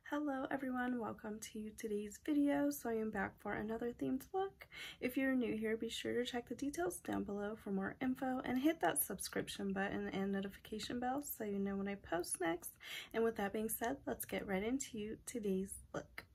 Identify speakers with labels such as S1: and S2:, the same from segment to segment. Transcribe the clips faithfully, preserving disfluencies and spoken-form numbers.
S1: Hello everyone, welcome to today's video. So I am back for another themed look. If you're new here, be sure to check the details down below for more info and hit that subscription button and notification bell so you know when I post next. And with that being said, let's get right into today's look.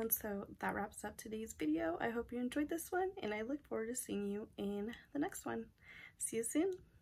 S1: everyone, so that wraps up today's video. I hope you enjoyed this one, and I look forward to seeing you in the next one. See you soon.